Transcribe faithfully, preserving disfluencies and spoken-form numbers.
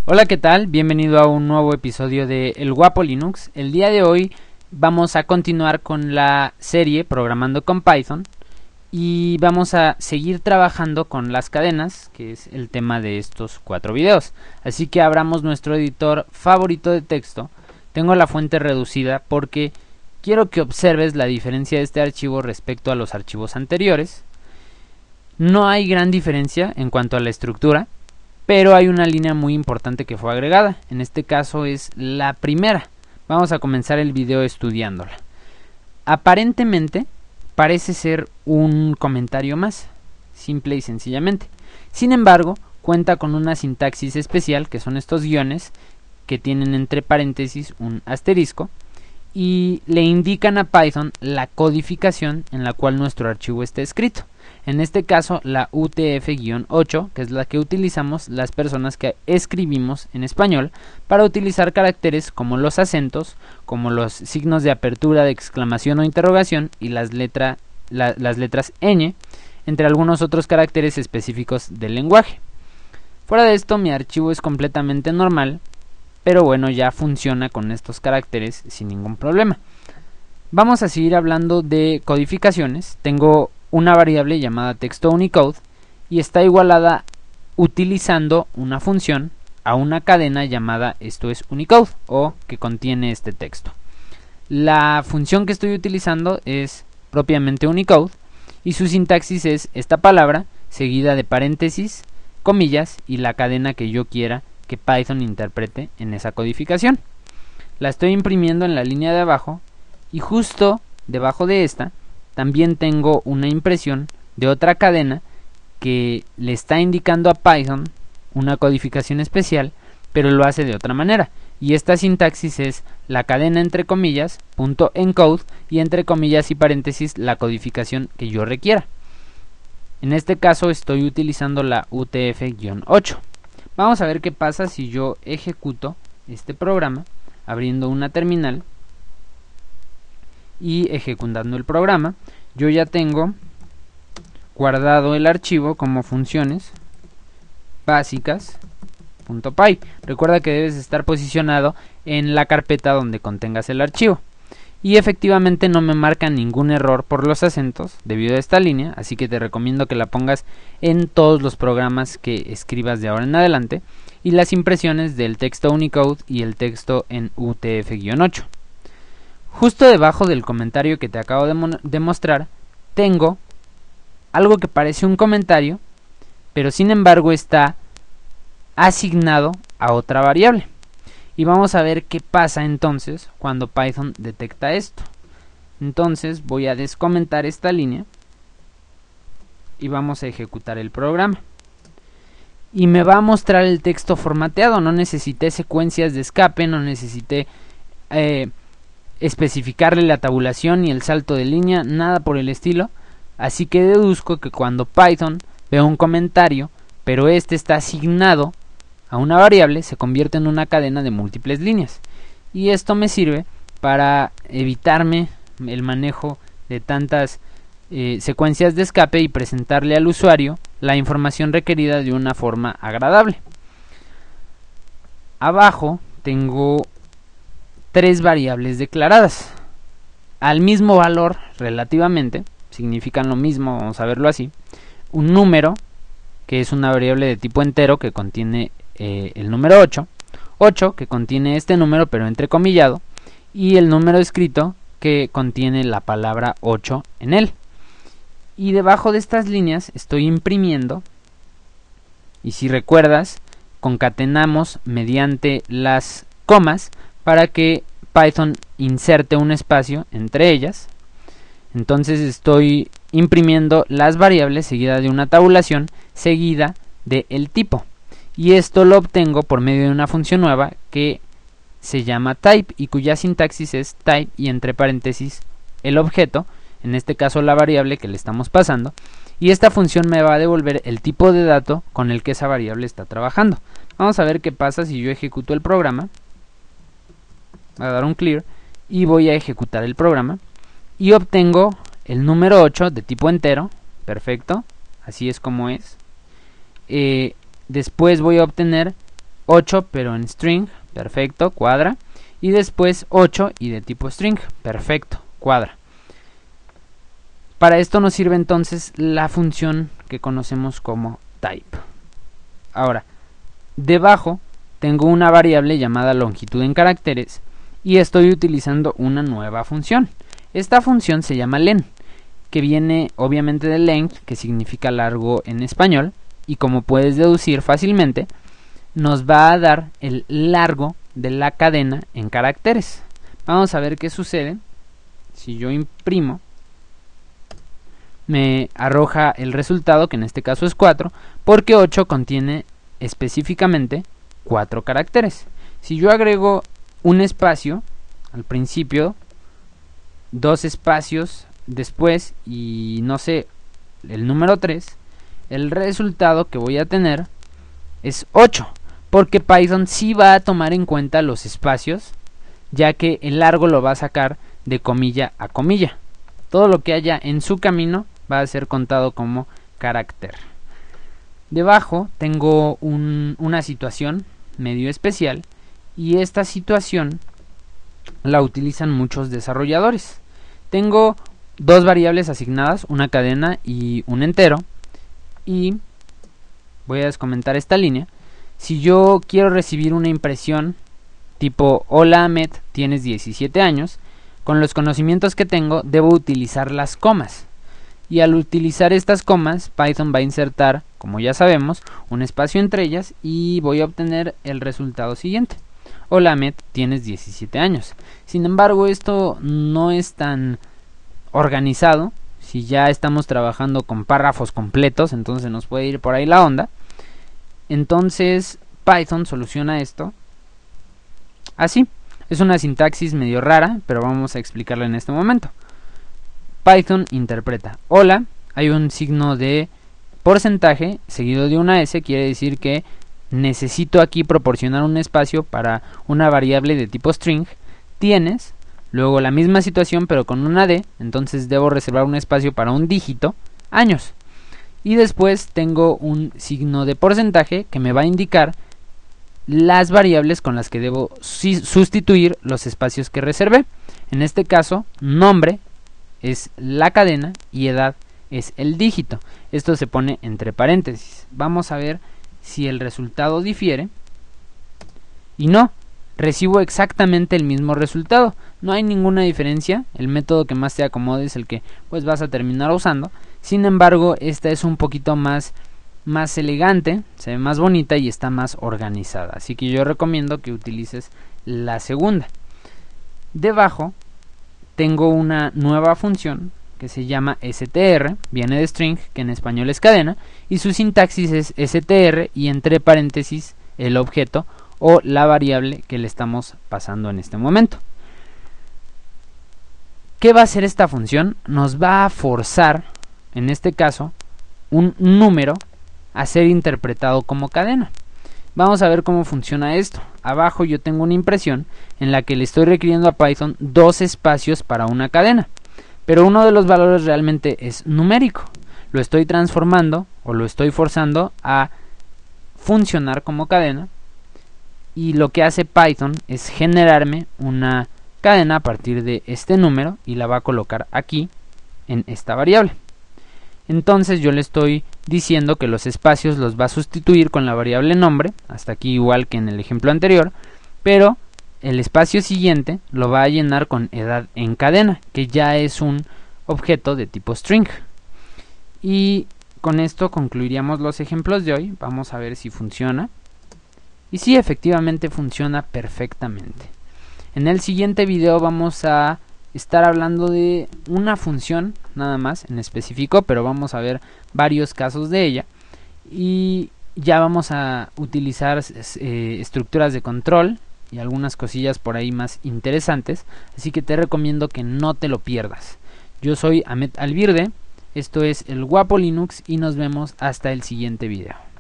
Hola, ¿qué tal? Bienvenido a un nuevo episodio de El Guapo Linux. El día de hoy vamos a continuar con la serie Programando con Python y vamos a seguir trabajando con las cadenas, que es el tema de estos cuatro videos. Así que abramos nuestro editor favorito de texto. Tengo la fuente reducida porque quiero que observes la diferencia de este archivo respecto a los archivos anteriores. No hay gran diferencia en cuanto a la estructura, pero hay una línea muy importante que fue agregada. En este caso es la primera. Vamos a comenzar el video estudiándola. Aparentemente parece ser un comentario más, simple y sencillamente. Sin embargo, cuenta con una sintaxis especial, que son estos guiones que tienen entre paréntesis un asterisco y le indican a Python la codificación en la cual nuestro archivo está escrito. En este caso la U T F ocho, que es la que utilizamos las personas que escribimos en español para utilizar caracteres como los acentos, como los signos de apertura, de exclamación o interrogación y las, letra, la, las letras ñ, entre algunos otros caracteres específicos del lenguaje. Fuera de esto, mi archivo es completamente normal, pero bueno, ya funciona con estos caracteres sin ningún problema. Vamos a seguir hablando de codificaciones. Tengo una variable llamada texto Unicode y está igualada utilizando una función a una cadena llamada esto es Unicode o que contiene este texto. La función que estoy utilizando es propiamente Unicode y su sintaxis es esta palabra seguida de paréntesis, comillas y la cadena que yo quiera que Python interprete en esa codificación. La estoy imprimiendo en la línea de abajo y justo debajo de esta también tengo una impresión de otra cadena que le está indicando a Python una codificación especial, pero lo hace de otra manera. Y esta sintaxis es la cadena entre comillas, punto encode, y entre comillas y paréntesis la codificación que yo requiera. En este caso estoy utilizando la U T F ocho. Vamos a ver qué pasa si yo ejecuto este programa abriendo una terminal y ejecutando el programa. Yo ya tengo guardado el archivo como funciones básicas.py. Recuerda que debes estar posicionado en la carpeta donde contengas el archivo. Y efectivamente no me marca ningún error por los acentos debido a esta línea, así que te recomiendo que la pongas en todos los programas que escribas de ahora en adelante, y las impresiones del texto Unicode y el texto en U T F ocho. Justo debajo del comentario que te acabo de, de mostrar, tengo algo que parece un comentario, pero sin embargo está asignado a otra variable. Y vamos a ver qué pasa entonces cuando Python detecta esto. Entonces voy a descomentar esta línea y vamos a ejecutar el programa. Y me va a mostrar el texto formateado. No necesité secuencias de escape, no necesité eh, especificarle la tabulación ni el salto de línea, nada por el estilo. Así que deduzco que cuando Python ve un comentario, pero este está asignado a una variable, se convierte en una cadena de múltiples líneas. Y esto me sirve para evitarme el manejo de tantas eh, secuencias de escape y presentarle al usuario la información requerida de una forma agradable. Abajo tengo tres variables declaradas al mismo valor relativamente, significan lo mismo, vamos a verlo así. Un número, que es una variable de tipo entero que contiene eh, el número ocho, ocho que contiene este número pero entrecomillado, y el número escrito que contiene la palabra ocho en él. Y debajo de estas líneas estoy imprimiendo, y si recuerdas, concatenamos mediante las comas para que Python inserte un espacio entre ellas. Entonces estoy imprimiendo las variables seguida de una tabulación seguida de el tipo, y esto lo obtengo por medio de una función nueva que se llama type y cuya sintaxis es type y entre paréntesis el objeto, en este caso la variable que le estamos pasando, y esta función me va a devolver el tipo de dato con el que esa variable está trabajando. Vamos a ver qué pasa si yo ejecuto el programa. Voy a dar un clear y voy a ejecutar el programa y obtengo el número ocho de tipo entero. Perfecto, así es como es. Eh, después voy a obtener ocho pero en string, perfecto, cuadra, y después ocho y de tipo string, perfecto, cuadra. Para esto nos sirve entonces la función que conocemos como type. Ahora, debajo tengo una variable llamada longitud en caracteres y estoy utilizando una nueva función. Esta función se llama len, que viene obviamente de length, que significa largo en español, y como puedes deducir fácilmente, nos va a dar el largo de la cadena en caracteres. Vamos a ver qué sucede si yo imprimo. Me arroja el resultado, que en este caso es cuatro, porque ocho contiene específicamente cuatro caracteres. Si yo agrego un espacio al principio, dos espacios después y no sé, el número tres, el resultado que voy a tener es ocho, porque Python sí va a tomar en cuenta los espacios, ya que el largo lo va a sacar de comilla a comilla. Todo lo que haya en su camino va a ser contado como carácter. Debajo tengo un, una situación medio especial, y esta situación la utilizan muchos desarrolladores. Tengo dos variables asignadas, una cadena y un entero, y voy a descomentar esta línea. Si yo quiero recibir una impresión tipo hola Ahmed, tienes diecisiete años, con los conocimientos que tengo debo utilizar las comas, y al utilizar estas comas Python va a insertar, como ya sabemos, un espacio entre ellas y voy a obtener el resultado siguiente: hola Ahmed, tienes diecisiete años. Sin embargo, esto no es tan organizado. Si ya estamos trabajando con párrafos completos, entonces nos puede ir por ahí la onda. Entonces Python soluciona esto así. Es una sintaxis medio rara, pero vamos a explicarla en este momento. Python interpreta hola, hay un signo de porcentaje seguido de una S, quiere decir que necesito aquí proporcionar un espacio para una variable de tipo string. Tienes, luego la misma situación pero con una D, entonces debo reservar un espacio para un dígito, años. Y después tengo un signo de porcentaje que me va a indicar las variables con las que debo sustituir los espacios que reservé. En este caso, nombre es la cadena y edad es el dígito. Esto se pone entre paréntesis. Vamos a ver si el resultado difiere. Y no, recibo exactamente el mismo resultado. No hay ninguna diferencia. El método que más te acomode es el que pues vas a terminar usando. Sin embargo, esta es un poquito más, más elegante, se ve más bonita y está más organizada. Así que yo recomiendo que utilices la segunda. Debajo tengo una nueva función que se llama str, viene de string, que en español es cadena, y su sintaxis es str y entre paréntesis el objeto o la variable que le estamos pasando en este momento. ¿Qué va a hacer esta función? Nos va a forzar, en este caso, un número a ser interpretado como cadena. Vamos a ver cómo funciona esto. Abajo yo tengo una impresión en la que le estoy requiriendo a Python dos espacios para una cadena, pero uno de los valores realmente es numérico. Lo estoy transformando o lo estoy forzando a funcionar como cadena, y lo que hace Python es generarme una cadena a partir de este número y la va a colocar aquí en esta variable. Entonces yo le estoy diciendo que los espacios los va a sustituir con la variable nombre, hasta aquí igual que en el ejemplo anterior, pero el espacio siguiente lo va a llenar con edad en cadena, que ya es un objeto de tipo string. Y con esto concluiríamos los ejemplos de hoy. Vamos a ver si funciona. Y sí, efectivamente funciona perfectamente. En el siguiente video vamos a estar hablando de una función nada más en específico, pero vamos a ver varios casos de ella y ya vamos a utilizar eh, estructuras de control y algunas cosillas por ahí más interesantes, así que te recomiendo que no te lo pierdas. Yo soy Ahmed Alvirde, esto es el Guapo Linux y nos vemos hasta el siguiente video.